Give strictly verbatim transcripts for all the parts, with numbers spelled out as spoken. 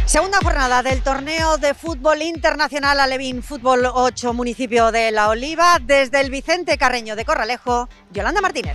Segunda jornada del torneo de fútbol internacional Alevín Fútbol ocho, municipio de La Oliva. Desde el Vicente Carreño de Corralejo, Yolanda Martínez.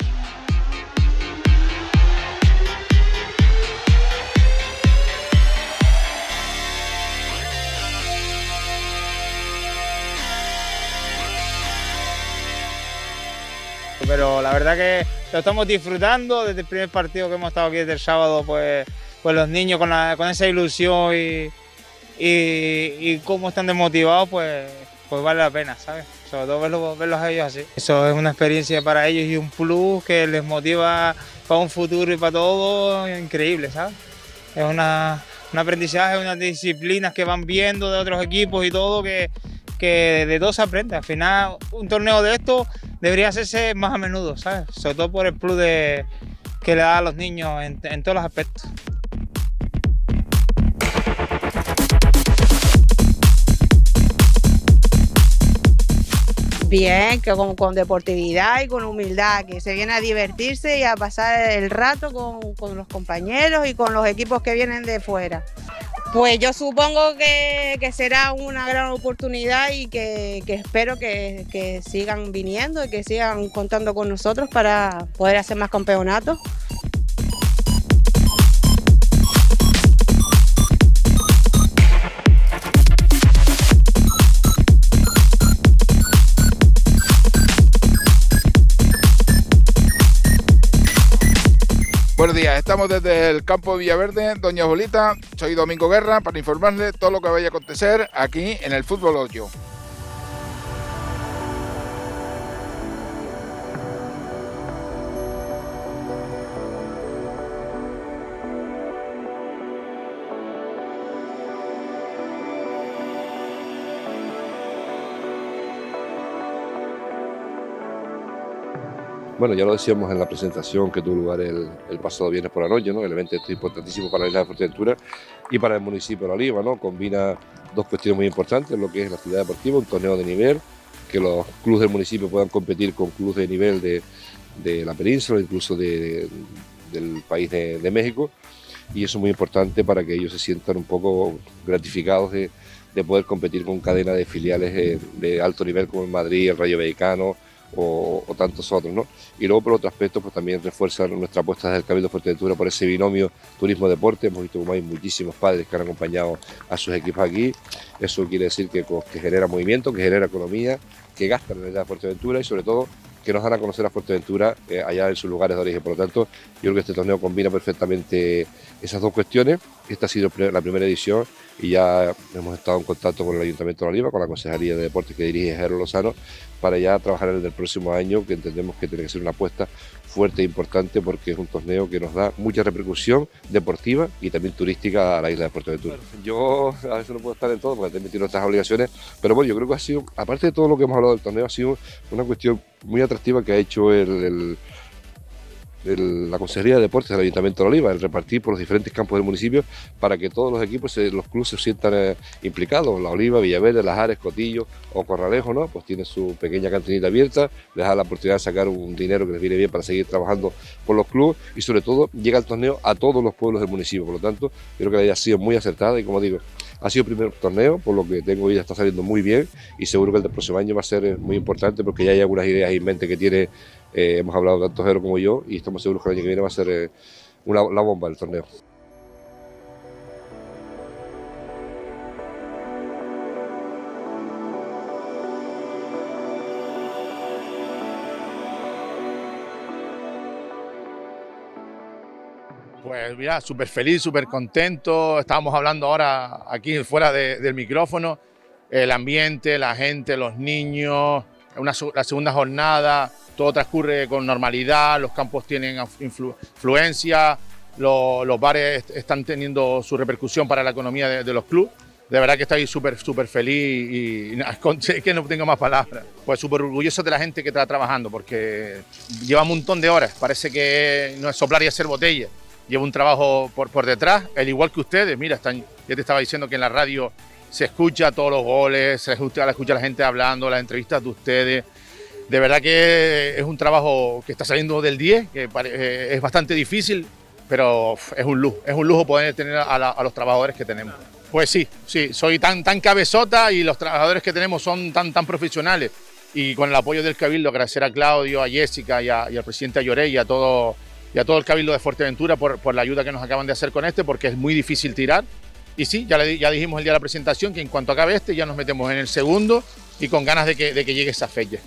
Pero la verdad que lo estamos disfrutando desde el primer partido que hemos estado aquí desde el sábado, pues, pues los niños con, la, con esa ilusión y, y, y cómo están desmotivados, pues, pues vale la pena, ¿sabes? Sobre todo verlos, verlos a ellos así. Eso es una experiencia para ellos y un plus que les motiva para un futuro y para todo increíble, ¿sabes? Es una, un aprendizaje, unas disciplinas que van viendo de otros equipos y todo, que, que de todo se aprende. Al final, un torneo de esto debería hacerse más a menudo, ¿sabes? Sobre todo por el plus de, que le da a los niños en, en todos los aspectos. Bien, que con, con deportividad y con humildad, que se viene a divertirse y a pasar el rato con, con los compañeros y con los equipos que vienen de fuera. Pues yo supongo que, que será una gran oportunidad y que, que espero que, que sigan viniendo y que sigan contando con nosotros para poder hacer más campeonatos. Buenos días, estamos desde el campo de Villaverde, Doña Bolita. Soy Domingo Guerra para informarles todo lo que vaya a acontecer aquí en el Fútbol ocho. Bueno, ya lo decíamos en la presentación que tuvo lugar el, el pasado viernes por la noche, ¿no? El evento es importantísimo para la isla de Fuerteventura y para el municipio de La Oliva, ¿no? Combina dos cuestiones muy importantes, lo que es la actividad deportiva, un torneo de nivel, que los clubes del municipio puedan competir con clubes de nivel de, de la península, incluso de, de, del país de, de México, y eso es muy importante para que ellos se sientan un poco gratificados de, de poder competir con cadenas de filiales de, de alto nivel como el Madrid, el Rayo Vallecano, O, o tantos otros, ¿no? Y luego por otro aspecto pues también refuerza nuestra apuesta desde el Cabildo de Fuerteventura por ese binomio turismo-deporte. Hemos visto como hay muchísimos padres que han acompañado a sus equipos aquí. Eso quiere decir que, que genera movimiento, que genera economía, que gastan en la isla de Fuerteventura y sobre todo que nos dan a conocer a Fuerteventura eh, allá en sus lugares de origen. Por lo tanto, yo creo que este torneo combina perfectamente esas dos cuestiones. Esta ha sido la primera edición y ya hemos estado en contacto con el Ayuntamiento de La Oliva, con la Consejería de Deportes que dirige Jairo Lozano, para ya trabajar en el próximo año, que entendemos que tiene que ser una apuesta fuerte e importante porque es un torneo que nos da mucha repercusión deportiva y también turística a la isla de Fuerteventura. Yo a veces no puedo estar en todo porque también tengo otras obligaciones, pero bueno, yo creo que ha sido, aparte de todo lo que hemos hablado del torneo, ha sido una cuestión muy atractiva que ha hecho el, el El, la Consejería de Deportes del Ayuntamiento de La Oliva, el repartir por los diferentes campos del municipio para que todos los equipos, los clubes se sientan eh, implicados. La Oliva, Villaverde, Lajares, Cotillo o Corralejo, ¿no? Pues tiene su pequeña cantinita abierta, les da la oportunidad de sacar un dinero que les viene bien para seguir trabajando por los clubes y sobre todo llega el torneo a todos los pueblos del municipio. Por lo tanto, creo que ha sido muy acertada y como digo, ha sido el primer torneo, por lo que tengo ya está saliendo muy bien y seguro que el del próximo año va a ser muy importante porque ya hay algunas ideas en mente que tiene. Eh, hemos hablado tanto Jero como yo y estamos seguros que el año que viene va a ser eh, una, la bomba del torneo. Pues mira, súper feliz, súper contento. Estábamos hablando ahora aquí fuera de, del micrófono, el ambiente, la gente, los niños, una, la segunda jornada. Todo transcurre con normalidad, los campos tienen influ influencia, lo, los bares están teniendo su repercusión para la economía de, de los clubes. De verdad que estoy súper, súper feliz y, y es que no tengo más palabras. Pues súper orgulloso de la gente que está trabajando porque lleva un montón de horas. Parece que no es soplar y hacer botella. Lleva un trabajo por, por detrás, al igual que ustedes. Mira, están, ya te estaba diciendo que en la radio se escucha todos los goles, se escucha, escucha la gente hablando, las entrevistas de ustedes. De verdad que es un trabajo que está saliendo del diez, que es bastante difícil pero uf, es un lujo, es un lujo poder tener a, la, a los trabajadores que tenemos. Pues sí, sí, soy tan, tan cabezota y los trabajadores que tenemos son tan, tan profesionales. Y con el apoyo del Cabildo, agradecer a Claudio, a Jessica y, a, y al presidente Ayoré y a todo, y a todo el Cabildo de Fuerteventura por, por la ayuda que nos acaban de hacer con este, porque es muy difícil tirar. Y sí, ya, le, ya dijimos el día de la presentación que en cuanto acabe este ya nos metemos en el segundo y con ganas de que, de que llegue esa fecha.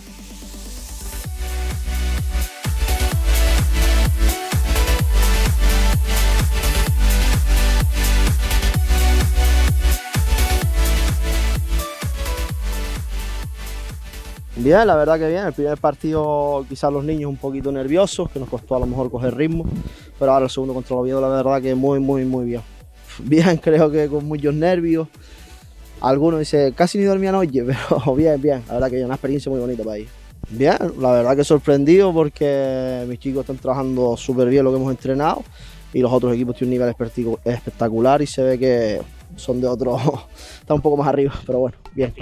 Bien, la verdad que bien. El primer partido quizás los niños un poquito nerviosos, que nos costó a lo mejor coger ritmo, pero ahora el segundo contra el Oviedo la verdad que muy, muy, muy bien. Bien, creo que con muchos nervios. Algunos dicen, casi ni dormí anoche, pero bien, bien. La verdad que es una experiencia muy bonita para ellos. Bien, la verdad que sorprendido porque mis chicos están trabajando súper bien lo que hemos entrenado y los otros equipos tienen un nivel espectacular y se ve que son de otro, están un poco más arriba, pero bueno, bien.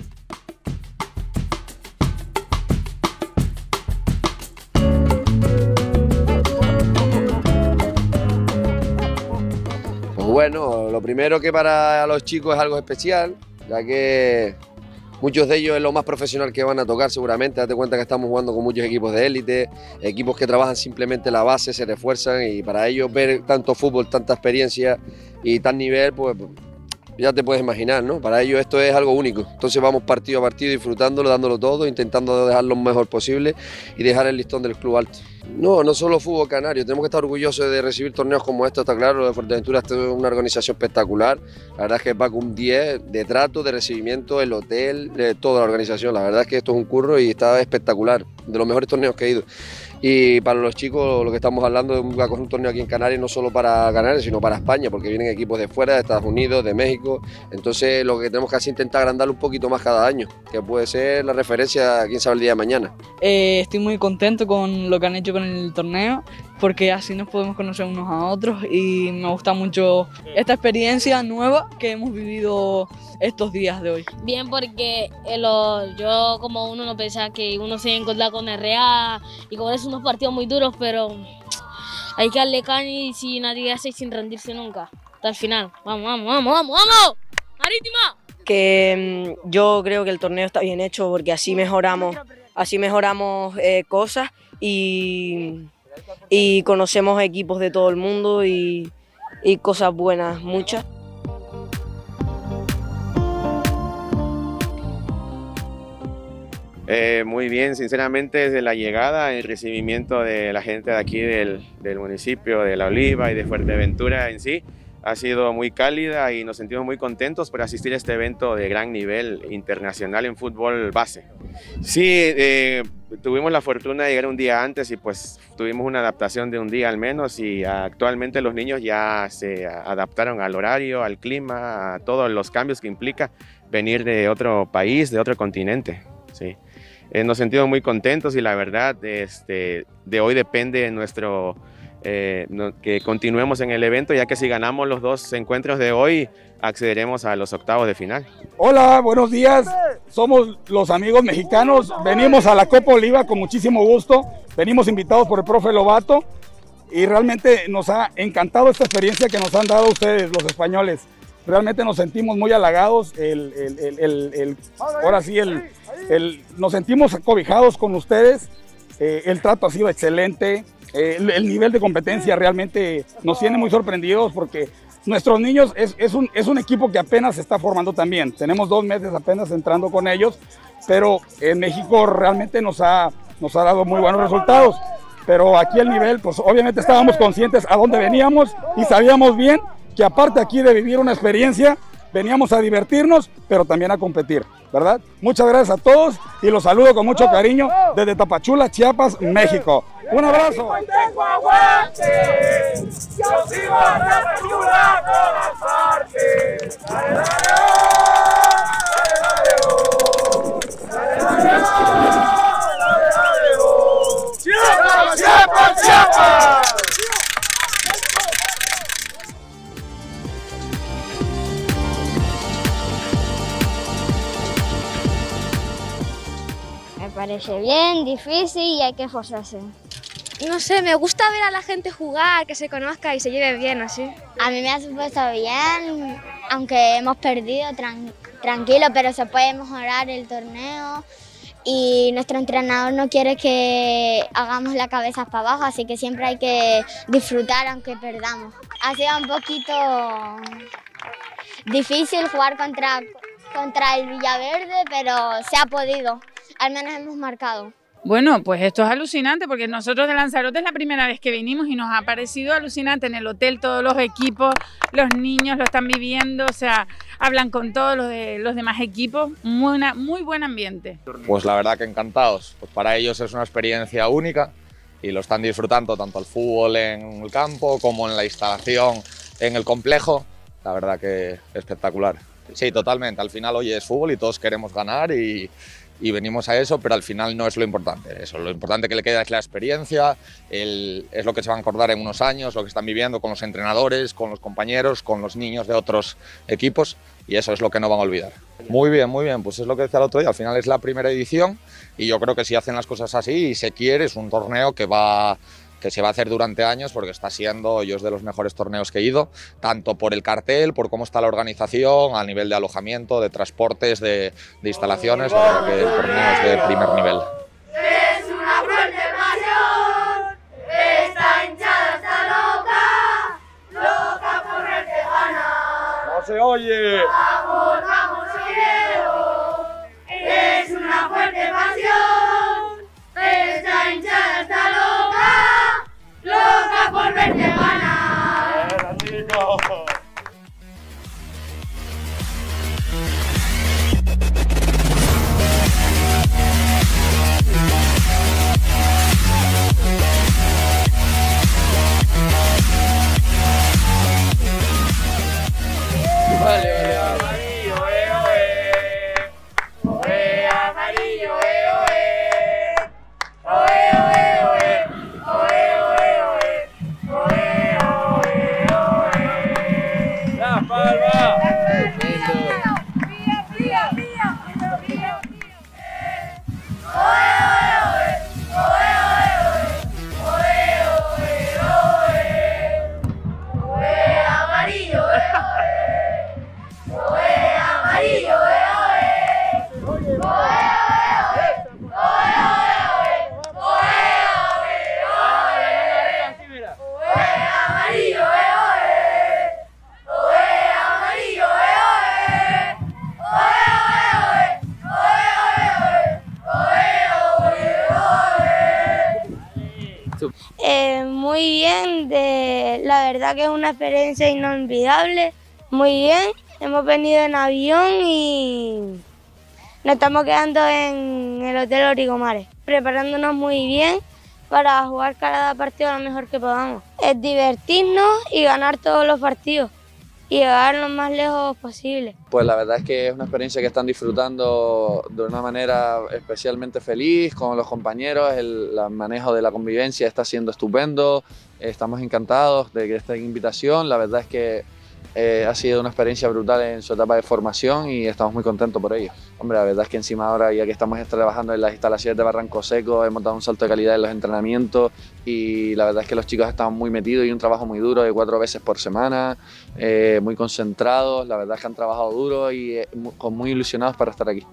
Bueno, lo primero que para los chicos es algo especial, ya que muchos de ellos es lo más profesional que van a tocar seguramente. Date cuenta que estamos jugando con muchos equipos de élite, equipos que trabajan simplemente la base, se refuerzan y para ellos ver tanto fútbol, tanta experiencia y tan nivel, pues ya te puedes imaginar, ¿no? Para ellos esto es algo único. Entonces vamos partido a partido disfrutándolo, dándolo todo, intentando dejar lo mejor posible y dejar el listón del club alto. No, no solo fútbol canario, tenemos que estar orgullosos de recibir torneos como estos, está claro, lo de Fuerteventura es una organización espectacular, la verdad es que va con un diez de trato, de recibimiento, el hotel, de toda la organización, la verdad es que esto es un curro y está espectacular, de los mejores torneos que he ido. Y para los chicos lo que estamos hablando es un, un torneo aquí en Canarias, no solo para Canarias, sino para España, porque vienen equipos de fuera, de Estados Unidos, de México, entonces lo que tenemos que hacer es intentar agrandarlo un poquito más cada año, que puede ser la referencia, quién sabe el día de mañana. Eh, estoy muy contento con lo que han hecho con el torneo, porque así nos podemos conocer unos a otros y me gusta mucho esta experiencia nueva que hemos vivido estos días de hoy. Bien, porque eh, lo, yo como uno no pensaba que uno se iba a encontrar con R A y con eso unos partidos muy duros, pero hay que darle caña y sin arriesgarse y sin rendirse nunca, hasta el final. Vamos, vamos, vamos, vamos, vamos, Marítima. Que mm, yo creo que el torneo está bien hecho porque así mejoramos, así mejoramos eh, cosas y, y conocemos equipos de todo el mundo y, y cosas buenas, muchas. Eh, muy bien, sinceramente desde la llegada, el recibimiento de la gente de aquí del, del municipio de La Oliva y de Fuerteventura en sí ha sido muy cálida y nos sentimos muy contentos por asistir a este evento de gran nivel internacional en fútbol base. Sí, eh, tuvimos la fortuna de llegar un día antes y pues tuvimos una adaptación de un día al menos y actualmente los niños ya se adaptaron al horario, al clima, a todos los cambios que implica venir de otro país, de otro continente. Sí. Eh, nos sentimos muy contentos y la verdad este, de hoy depende nuestro, eh, no, que continuemos en el evento, ya que si ganamos los dos encuentros de hoy accederemos a los octavos de final. Hola, buenos días, somos los amigos mexicanos, venimos a la Copa Oliva con muchísimo gusto, venimos invitados por el profe Lobato y realmente nos ha encantado esta experiencia que nos han dado ustedes, los españoles. Realmente nos sentimos muy halagados, el, el, el, el, el, ahora sí, el, el, nos sentimos cobijados con ustedes, eh, el trato ha sido excelente, eh, el, el nivel de competencia realmente nos tiene muy sorprendidos porque nuestros niños es, es, un, es un equipo que apenas se está formando también, tenemos dos meses apenas entrando con ellos, pero en México realmente nos ha, nos ha dado muy buenos resultados, pero aquí el nivel, pues obviamente estábamos conscientes a dónde veníamos y sabíamos bien que aparte aquí de vivir una experiencia, veníamos a divertirnos, pero también a competir, ¿verdad? Muchas gracias a todos y los saludo con mucho cariño desde Tapachula, Chiapas, México. Un abrazo. ¡Chiapas, Chiapas, Chiapas! Me parece bien, difícil y hay que esforzarse. No sé, me gusta ver a la gente jugar, que se conozca y se lleve bien así. A mí me ha supuesto bien, aunque hemos perdido, tran tranquilo, pero se puede mejorar el torneo y nuestro entrenador no quiere que hagamos la cabeza para abajo, así que siempre hay que disfrutar aunque perdamos. Ha sido un poquito difícil jugar contra, contra el Villaverde, pero se ha podido, al menos hemos marcado. Bueno, pues esto es alucinante porque nosotros de Lanzarote es la primera vez que vinimos y nos ha parecido alucinante. En el hotel todos los equipos, los niños lo están viviendo, o sea, hablan con todos los, de, los demás equipos, muy, una, muy buen ambiente. Pues la verdad que encantados, pues para ellos es una experiencia única y lo están disfrutando tanto el fútbol en el campo como en la instalación en el complejo, la verdad que espectacular. Sí, totalmente, al final hoy es fútbol y todos queremos ganar y... y venimos a eso, pero al final no es lo importante. Eso, lo importante que le queda es la experiencia, el, es lo que se van a acordar en unos años, lo que están viviendo con los entrenadores, con los compañeros, con los niños de otros equipos, y eso es lo que no van a olvidar. Muy bien, muy bien, pues es lo que decía el otro día, al final es la primera edición y yo creo que si hacen las cosas así y se quiere, es un torneo que va... que se va a hacer durante años porque está siendo, yo es de los mejores torneos que he ido, tanto por el cartel, por cómo está la organización, a nivel de alojamiento, de transportes, de, de instalaciones, la verdad que el torneo es de primer nivel. Es una fuerte pasión, esta hinchada está loca, loca por verte ganar. ¡No se oye! Vamos, vamos, cielo, es una fuerte pasión, esta hinchada está loca, loca por verte ganar. Vale, vale, vale. Amarillo, eh, oe. Oe, amarillo, eh, oe. Oe, oe, oe. Oe, oe, oe. Oe, oe, oe. La Palma. Pía, pía, pía. Pía, pía. Oe, oe, oe. Oe, oe, oe. Oe, oe, oe. Oe, amarillo, eh, oe. Oe, amarillo, eh, oe. Oe, oe, oe. Oe, oe, oe. Oe, oe, oe. Oe, amarillo, eh, oe. Oe, amarillo, eh, oe. Oe, oe, oe. Oe, oe, oe. Eh, muy bien, de, la verdad que es una experiencia inolvidable, muy bien. Hemos venido en avión y nos estamos quedando en el Hotel Origomares, preparándonos muy bien para jugar cada partido lo mejor que podamos. Es divertirnos y ganar todos los partidos y llegar lo más lejos posible. Pues la verdad es que es una experiencia que están disfrutando de una manera especialmente feliz con los compañeros, el, el manejo de la convivencia está siendo estupendo, estamos encantados de esta invitación, la verdad es que Eh, ha sido una experiencia brutal en su etapa de formación y estamos muy contentos por ello. Hombre, la verdad es que encima ahora, ya que estamos trabajando en las instalaciones de Barranco Seco, hemos dado un salto de calidad en los entrenamientos y la verdad es que los chicos están muy metidos y un trabajo muy duro de cuatro veces por semana, eh, muy concentrados, la verdad es que han trabajado duro y eh, muy, muy ilusionados para estar aquí.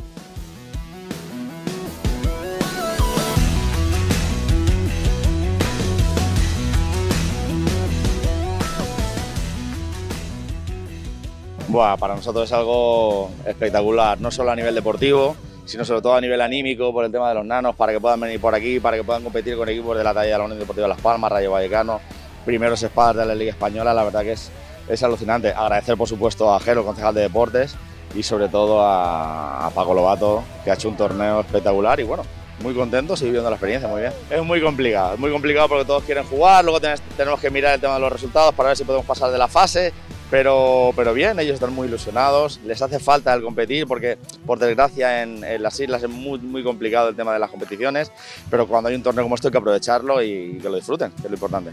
Buah, para nosotros es algo espectacular, no solo a nivel deportivo, sino sobre todo a nivel anímico, por el tema de los nanos, para que puedan venir por aquí, para que puedan competir con equipos de la talla de la Unión Deportiva Las Palmas, Rayo Vallecano, primeros espadas de la Liga Española, la verdad que es, es alucinante. Agradecer por supuesto a Jero, concejal de Deportes, y sobre todo a, a Paco Lobato, que ha hecho un torneo espectacular y bueno, muy contentos y viviendo la experiencia muy bien. Es muy complicado, es muy complicado porque todos quieren jugar, luego tenés, tenemos que mirar el tema de los resultados para ver si podemos pasar de la fase. Pero, pero bien, ellos están muy ilusionados, les hace falta el competir porque por desgracia en, en las islas es muy, muy complicado el tema de las competiciones, pero cuando hay un torneo como este hay que aprovecharlo y, y que lo disfruten, que es lo importante.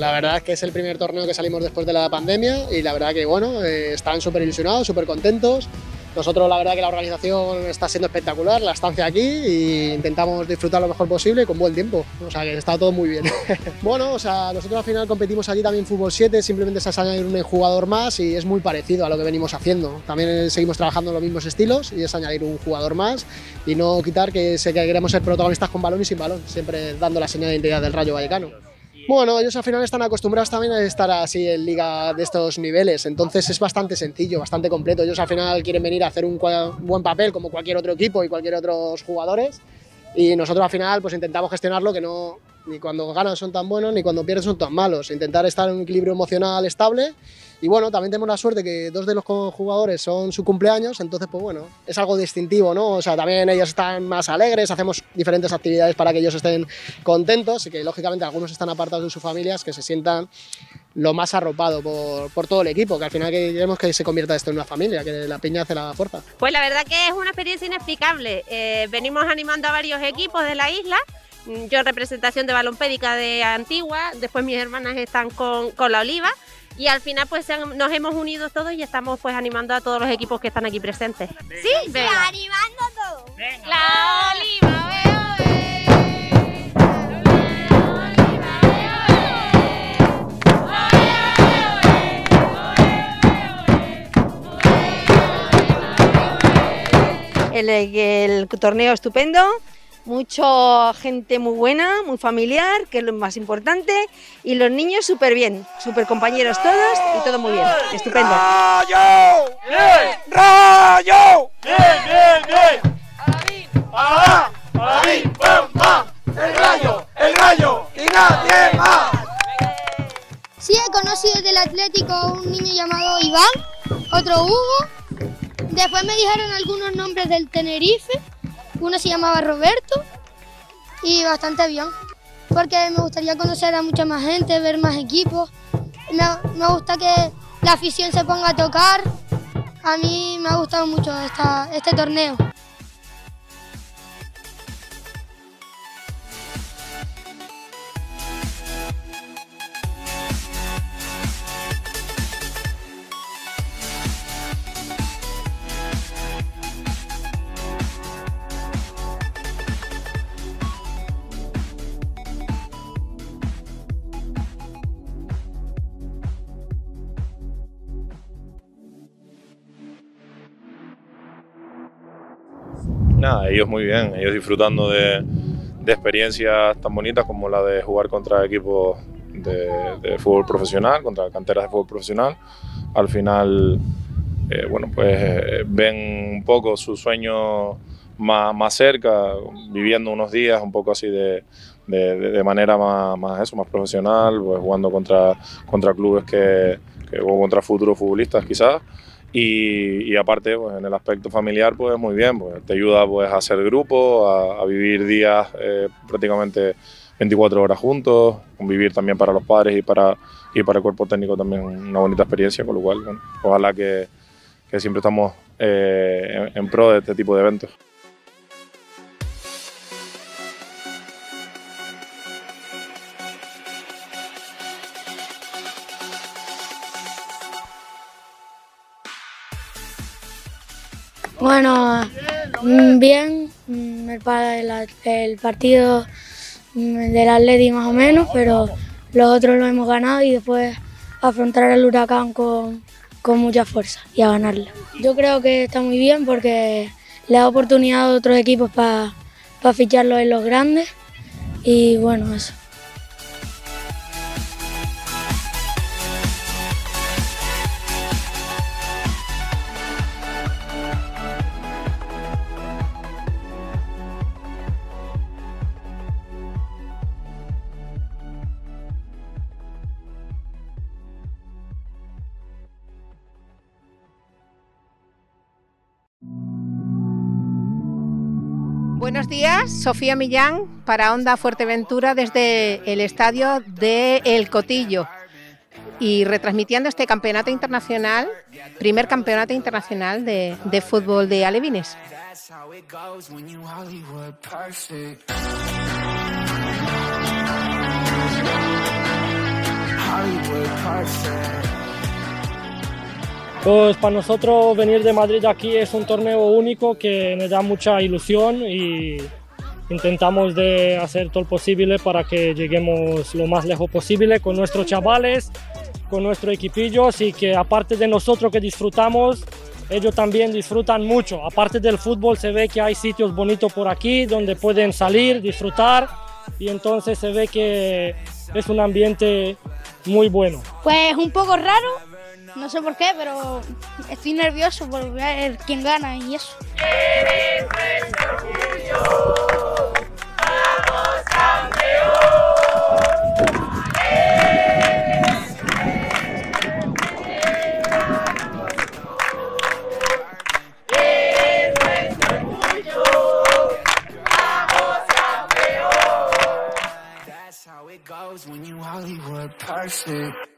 La verdad es que es el primer torneo que salimos después de la pandemia y la verdad que bueno, eh, están súper ilusionados, súper contentos. Nosotros la verdad que la organización está siendo espectacular, la estancia aquí, e intentamos disfrutar lo mejor posible con buen tiempo, o sea que está todo muy bien. Bueno, o sea, nosotros al final competimos allí también fútbol siete, simplemente es añadir un jugador más y es muy parecido a lo que venimos haciendo. También seguimos trabajando en los mismos estilos y es añadir un jugador más y no quitar que, sé que queremos ser protagonistas con balón y sin balón, siempre dando la señal de identidad del Rayo Vallecano. Bueno, ellos al final están acostumbrados también a estar así en liga de estos niveles, entonces es bastante sencillo, bastante completo. Ellos al final quieren venir a hacer un buen papel como cualquier otro equipo y cualquier otros jugadores y nosotros al final pues intentamos gestionarlo, que no ni cuando ganan son tan buenos ni cuando pierden son tan malos, intentar estar en un equilibrio emocional estable. Y bueno, también tenemos la suerte que dos de los jugadores son su cumpleaños, entonces pues bueno, es algo distintivo, ¿no? O sea, también ellos están más alegres, hacemos diferentes actividades para que ellos estén contentos y que lógicamente algunos están apartados de sus familias, que se sientan lo más arropado por, por todo el equipo, que al final queremos que se convierta esto en una familia, que la piña hace la fuerza. Pues la verdad que es una experiencia inexplicable. Eh, venimos animando a varios equipos de la isla. Yo en representación de Balompédica de Antigua, después mis hermanas están con, con la Oliva. Y al final pues nos hemos unido todos y estamos pues animando a todos los equipos que están aquí presentes. Venga. Sí, sí, venga. animando a todos. Venga. La Oliva, veo, El, el torneo estupendo, mucha gente muy buena, muy familiar, que es lo más importante, y los niños súper bien, súper compañeros todos y todo muy bien, estupendo. ¡Rayo! ¡Bien! ¡Rayo! ¡Bien, bien, bien! ¡Para para mí! ¡Pum, pum! ¡El rayo! ¡El rayo! ¡Y nadie más! Sí, he conocido del Atlético a un niño llamado Iván, otro Hugo. Después me dijeron algunos nombres del Tenerife. Uno se llamaba Roberto y bastante bien, porque me gustaría conocer a mucha más gente, ver más equipos. Me, me gusta que la afición se ponga a tocar. A mí me ha gustado mucho esta, este torneo. Nada, ellos muy bien, ellos disfrutando de, de experiencias tan bonitas como la de jugar contra equipos de, de fútbol profesional, contra canteras de fútbol profesional. Al final, eh, bueno, pues eh, ven un poco su sueño más, más cerca, viviendo unos días un poco así de, de, de manera más, más, eso, más profesional, pues jugando contra, contra clubes que, que, o contra futuros futbolistas quizás. Y, y aparte, pues, en el aspecto familiar, pues muy bien, pues, te ayuda pues, a hacer grupo, a, a vivir días eh, prácticamente veinticuatro horas juntos, convivir también para los padres y para, y para el cuerpo técnico también una bonita experiencia, con lo cual, bueno, ojalá que, que siempre estamos eh, en, en pro de este tipo de eventos. Bueno, bien, el, el, el partido del Atleti más o menos, pero los otros lo hemos ganado y después afrontar el Huracán con, con mucha fuerza y a ganarlo. Yo creo que está muy bien porque le da oportunidad a otros equipos para pa ficharlos en los grandes y bueno, eso. Buenos días, Sofía Millán para Onda Fuerteventura desde el estadio de El Cotillo y retransmitiendo este campeonato internacional, primer campeonato internacional de, de fútbol de alevines. Pues para nosotros venir de Madrid aquí es un torneo único que nos da mucha ilusión y intentamos de hacer todo lo posible para que lleguemos lo más lejos posible con nuestros chavales, con nuestros equipillos y que aparte de nosotros que disfrutamos, ellos también disfrutan mucho. Aparte del fútbol se ve que hay sitios bonitos por aquí donde pueden salir, disfrutar y entonces se ve que es un ambiente muy bueno. Pues un poco raro, no sé por qué, pero estoy nervioso por ver quién gana y eso. ¡Eres nuestro orgullo! ¡Vamos, campeón! ¡Eres nuestro orgullo! ¡Vamos, campeón! That's how it goes when you Hollywood perfect.